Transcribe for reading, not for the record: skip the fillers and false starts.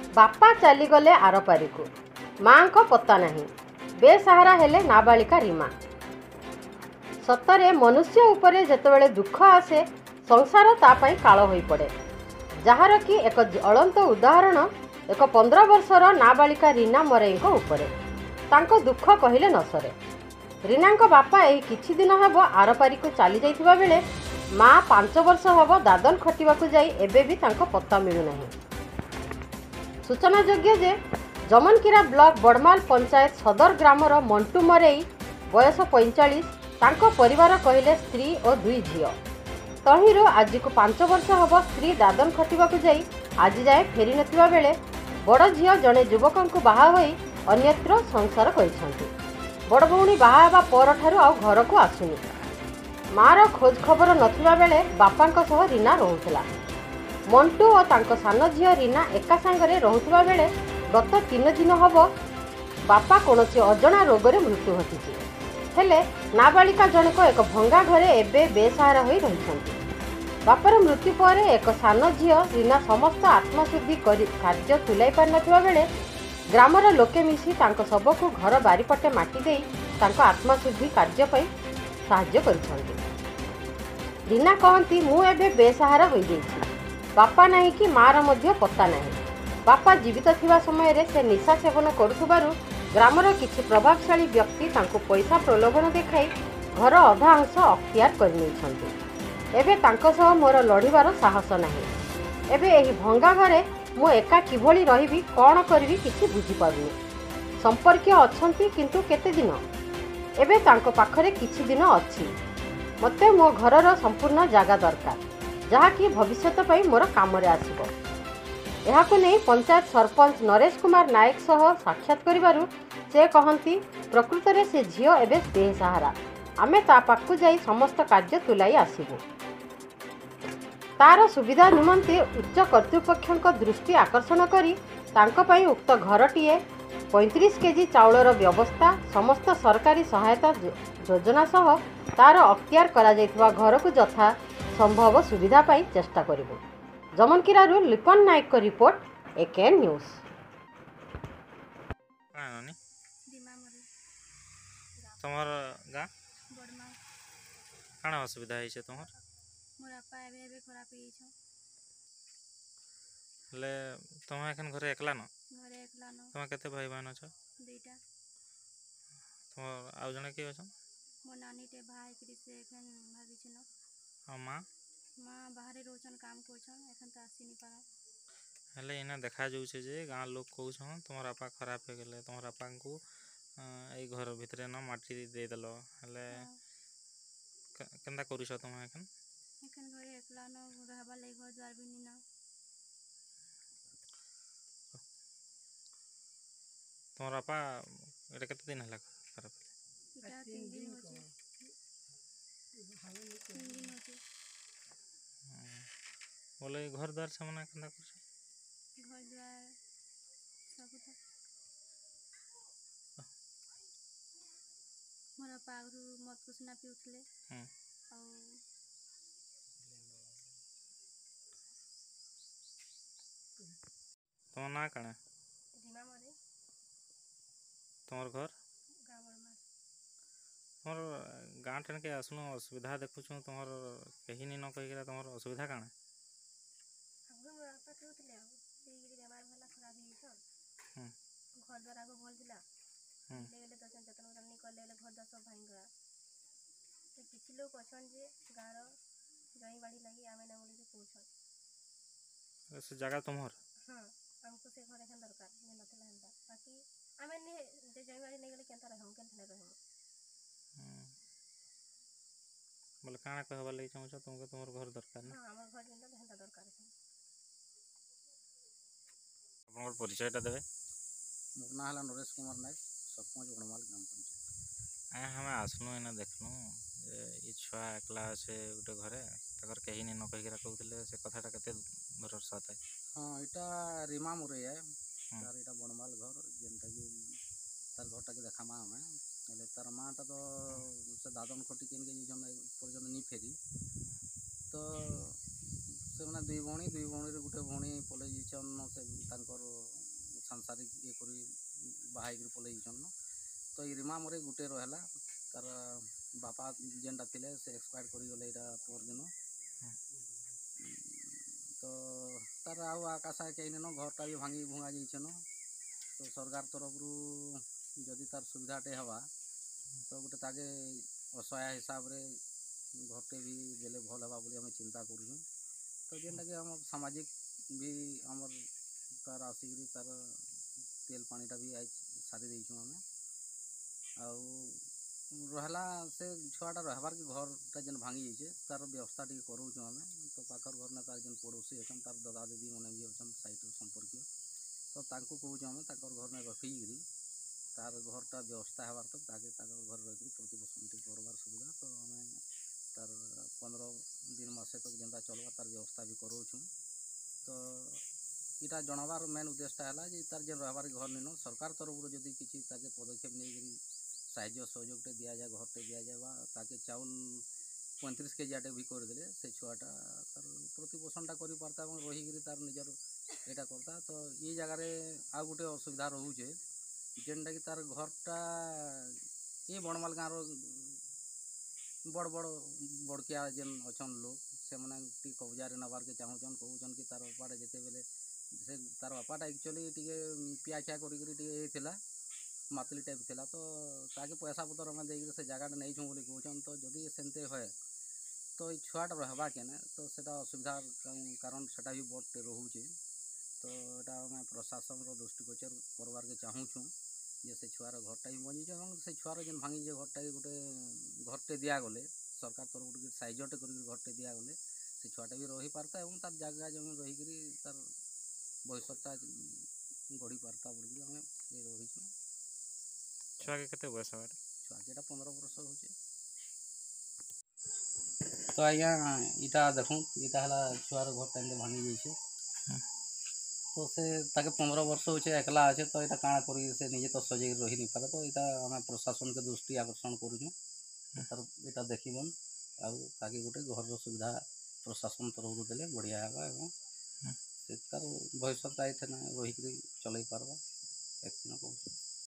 बापा चलीगले आरपारी को माँ को पता नहीं बेसहारा हेले नाबालिका रीमा। सतरे मनुष्य उपरे जेतेबेले दुख आसे संसार तापाई काल होई पड़े। जार कि एक ज्वलंत उदाहरण एक 15 वर्षर नाबालिका रीना मरई उपरे तांको दुख कहले न सरे। रीना बापा यही किछि दिन हेब आरपारी को चली जाइथिबा बेले माँ 5 वर्ष हेब दादन खटिबाकू जाई एबे भी तांको पत्ता मिलु नहीं। सूचनायोग्य जे जमनकीरा ब्लॉक बड़माल पंचायत सदर ग्रामर मंटू मरई बयस 45 तांको परिवार कहले स्त्री और 2 झील। तहिरो आज को 5 वर्ष हेब स्त्री दादन खटिबाकू जाई आज जाए फेरी नथिबा बेले बड़ झील जड़े युवक बाहा होई अन्यत्र संसार करिसेंती। बड़ भौणी बाहा हेबा पर ठारू आ घर को आसुनी। मार खोज खबर नथिबा बेले बापांक सह रीना रहुतला। मंटू और तांको सान झील रीना एका सांगरे रहुतबा बेले गत 3 दिन हब बापा कौनसी अजणा रोगरे मृत्यु घटी। हेले नाबालिका जनक एक भंगा घरे एबे बेसहारा होई रहिसंती। बापार मृत्यु पर एक सान झील रीना समस्त आत्मशुद्धि कार्य तुलाई पार नथिबा बेले ग्रामर लोके मिसी तांको सबको घर बारीपटे माटी देई तांको आत्मशुद्धि कार्य पई साहाय्य करिसंती। रीना कहती मु एबे बेसहारा होई जाईछि। बापा नहीं कि मार मध्य पत्ता नहीं। बापा जीवित थिबा समय रे से निशा सेवन करुथबारु ग्रामर किछि प्रभावशाली व्यक्ति तांको पैसा प्रलोभन देखाई घर अधा अंश अख्तियार करनेछंती। एबे तांको सह मोर लड़िबार साहस नहीं। एबे एही भंगा घरे मु एका किभली रहिबी कौन करबी किछि बुझी पारुनी। संपर्कीय अछंती किंतु केते दिन एबे तांको पाखरे किछि दिन अछि। मते मो घरर संपूर्ण जागा दरकार जहाँकि भविष्यत पई मोर कामरे आसिबो। एहाको नहीं पंचायत सरपंच नरेश कुमार नायक सह साक्षात करिबारु से कहंती प्रकृत रे से झियो एबे बेसहारा आमे ता पाखु जाई समस्त कार्य तुलाई आसिबो। तार सुविधा निमंते उच्च कर्तृपक्षों दृष्टि आकर्षण करी तांको पई उक्त घरटीए 35 केजी चाउलर व्यवस्था समस्त सरकारी सहायता योजना सह तार अख्तियार करा जाइतबा घर को यथा संभव सुविधा पाई चेष्टा करिबो। जमनकीरारु लिपन नायक को रिपोर्ट एके न्यूज। तमर गाँ काना असुविधा है तुम मोर आपा एबे एबे खराब होई छ। ले तुम एखन घरे एकला न घरे एकला न तुम केते भाई बहन छ? 2टा। तुम आउ जने के छ? मो नानी टे भाई करी से एखन भागी छ न। आ मां बाहरे रोचन काम कोछन एखन त आसी नि पारा। हेले इना देखा जाउ छे जे गाँ लोग कहू छन तुमर आपा खराब हो गेले तुमर आपा को ए घर भितरे न माटी दे देलो हेले केंदा करू छ तुम एखन? एखन घरे एकला न रहबा ले घर द्वार भी नि न। तुमर आपा एटा केते दिन हला खराब? एटा 3 दिन हो छे। 3 दिन हो छे। बोले घर द्वार से मना केंदा करू छ? घर द्वार सब त मोर पागरू मत कुछ ना पिउथले आ तुम ना काना रीमा मरे तुमर घर गावड़ में तुमर गाँ ठन के आसनु असुविधा देखु छु तुमर कहीं नि न कहिरा तुमर असुविधा काना आगु मोर आपा पिउथले आ एई बेमार भला खराब होई छ। घर द्वार आगु बोल दिला ले गेले तो जतन जतन कर ले घर द्वार सब भांग गया। तो किछि लोग अछन जे गाँर जई बाड़ी लगी आमे न बोली पूछन से जगह तुमर हां हमको से घर एखन दरकार ने नथला हंदा बाकी आमे ने जे जई बाड़ी नै गेले केनता रहम केनता रहम बोले काना कहबा लई चाहू छ तुमके तुमर घर दरकार ना? हां हमर घर जेंदा हेंदा दरकार है। आपनर परिचयटा देबे? मोर ना हला नरेश कुमार नायक सरपंच बड़माल ग्राम पंचायत। हमें आसनु इना देखनु जे ई छुआ एकला से गोटे घरे तकर कहीं नि न कहिरा कहउतले से कथाटा केते भरोसा था? हाँ इटा रीमा मुरे है तार इटा बड़माल घर जेनटा कि तार घरटा के देखामा हमें हेले तार माटा तो से दादन खटी केन के जन पर्यंत नि फेरी तो ସେମାନେ ଦୁଇ ଭଉଣୀରୁ ଗୋଟେ ଭଉଣୀ ପଲେଇ ଯାଇଛନ୍ ସେ ତାଙ୍କର ସାଂସାରିକ ଇଏ କରି ବାହା ହେଇକିରି ପଲେଇ ଯାଇଛନ୍। ତ ଏଇ ରିମା ମରେ ଗୋଟେ ରହେଲା ତାର ବାପା ଯେନ୍ଟା ଥିଲେ ସେ ଏକ୍ସପାୟାର୍ଡ କରିଗଲେ ଏଇଟା ପରଦିନ। ତ ତାର ଆଉ ଆକାଶା କେହି ନେନ ଘରଟା ବି ଭାଙ୍ଗି ଭୁଙ୍ଗା ଯାଇଛନ। ତ ସରକାର ତରଫରୁ ଯଦି ତାର ସୁବିଧାଟେ ହେବା ତ ଗୋଟେ ତାକେ ଅସହାୟ ହିସାବରେ ଘରଟେ ବି ଦେଲେ ଭଲ ହେବା ବୋଲି ଆମେ ଚିନ୍ତା କରୁଛୁଁ। ତ ଯେନ୍ଟାକି ଆମ ସାମାଜିକ ବି ଆମର ତାର ଆସିକିରି ତାର ତେଲ ପାଣିଟା ବି ସାରି ଦେଇଛୁଁ ଆମେ। ଆଉ ରହଲା ସେ ଛୁଆଟା ରହବାର୍କେ ଘରଟା ଯେନ୍ ଭାଙ୍ଗି ଯାଇଛେ ତାର ବ୍ୟବସ୍ଥା ଟିକେ କରାଉଛୁଁ ଆମେ। ତ ପାଖର ଘରନେ ତାର ଯେନ୍ ପଡ଼ୋଶୀ ଅଛନ୍ ତାର ଦାଦା ଦିଦି ମାନେ ବି ଅଛନ୍ ସାଇଡ଼ର ସମ୍ପର୍କୀୟ। ତ ତାଙ୍କୁ କହୁଛୁଁ ଆମେ ତାଙ୍କର ଘରନେ ରଖିକିରି ତାର ଘରଟା ବ୍ୟବସ୍ଥା ହେବାର୍ ତ ତାକେ ତାଙ୍କର ଘରେ ରହିକିରି ପ୍ରତିପୋଷଣ ଟିକେ କରବାର ସୁବିଧା ତ ଆମେ ତାର 15 ଦିନ ମାସେ ତକ ଯେନ୍ତା ଚଲବା ତାର ବ୍ୟବସ୍ଥା ବି କରାଉଛୁଁ। ତ ଇଟା ଜଣାବାର ମେନ୍ ଉଦ୍ଦେଶ୍ୟଟା ହେଲା ଯେ ତାର ଯେନ୍ ରହିବାର ଘର ନିନ ସରକାର ତରଫରୁ ଯଦି କିଛି ତାକେ ପଦକ୍ଷେପ ନେଇକିରି ସାହାଯ୍ୟ ସହଯୋଗଟେ ଦିଆଯାଏ ଘରଟେ ଦିଆଯାଏ ବା ତାକେ ଚାଉଳ 35 କେଜିଆଟେ ବି କରିଦେଲେ ସେ ଛୁଆଟା ତାର ପ୍ରତିପୋଷଣଟା କରିପାରତା ଏବଂ ରହିକିରି ତାର ନିଜର ଏଇଟା କରତା। ତ ଇ ଜାଗାରେ ଆଉ ଗୋଟେ ଅସୁବିଧା ରହୁଛେ ଯେନ୍ଟାକି ତାର ଘରଟା ଏ ବଣମାଲ ଗାଁର ବଡ଼କିଆ ଯେନ୍ ଅଛନ୍ ଲୋକ ସେମାନେ ଟିକେ କବଜାରେ ନେବାର୍କେ ଚାହୁଁଛନ୍। କହୁଛନ୍ କି ତାର ବାପାଟା ଯେତେବେଲେ ସେ ତାର ବାପାଟା ଆକ୍ଚୁଆଲି ଟିକେ ପିଆଖିଆ କରିକିରି ଟିକେ ହେଇଥିଲା ମାତଲି ଟାଇପ୍ ଥିଲା। ତ ତାକେ ପଇସା ପତ୍ର ଆମେ ଦେଇକିରି ସେ ଜାଗାଟା ନେଇଛୁଁ ବୋଲି କହୁଛନ୍। ତ ଯଦି ସେମିତି ହୁଏ ତ ଏଇ ଛୁଆଟା ରହେବା କେନେ ତ ସେଟା ଅସୁବିଧା କାରଣ ସେଟା ବି ବଡ଼ଟେ ରହୁଛେ। ତ ଏଇଟା ଆମେ ପ୍ରଶାସନର ଦୃଷ୍ଟିଗୋଚର କରବାର୍କେ ଚାହୁଁଛୁଁ ଯେ ସେ ଛୁଆର ଘରଟା ବି ବଞ୍ଚିଛେ ଏବଂ ସେ ଛୁଆର ଯେନ୍ ଭାଙ୍ଗିଛେ ଘରଟା ଗୋଟେ ଘରଟେ ଦିଆଗଲେ ସରକାର ତରଫରୁ ଟିକେ ସାହାଯ୍ୟଟେ କରିକି ଘରଟେ ଦିଆଗଲେ ସେ ଛୁଆଟା ବି ରହିପାରତା ଏବଂ ତାର ଜାଗା ଜମି ରହିକିରି ତାର ଭବିଷ୍ୟତଟା ଗଢ଼ି ପାରତା ବୋଲିକିରି ଆମେ ରହିଛୁଁ। ଛୁଆକେ କେତେ ବୟସ ହେବା? ଛୁଆ ଯେଟା 15 ବର୍ଷ ହଉଛେ। ତ ଆଜ୍ଞା ଇଟା ଦେଖୁନ୍ ଇଟା ହେଲା ଛୁଆର ଘରଟା ଏମିତି ଭାଙ୍ଗି ଯାଇଛେ। ତ ସେ ତାକେ 15 ବର୍ଷ ହଉଛେ ଏକଲା ଅଛେ ତ ଏଇଟା କାଣା କରିକି ସେ ନିଜେ ତ ସଜେଇକି ରହି ନି ପାରେ। ତ ଏଇଟା ଆମେ ପ୍ରଶାସନକେ ଦୃଷ୍ଟି ଆକର୍ଷଣ କରୁଛୁଁ ତାର ଏଇଟା ଦେଖିଦଉନ୍ ଆଉ ତାକେ ଗୋଟେ ଘରର ସୁବିଧା ପ୍ରଶାସନ ତରଫରୁ ଦେଲେ ବଢ଼ିଆ ହେବା ଏବଂ ସେ ତାର ଭବିଷ୍ୟତଟା ଏଇଠାନେ ରହିକିରି ଚଲେଇ ପାରବା ଏତିକି କହୁଛୁଁ।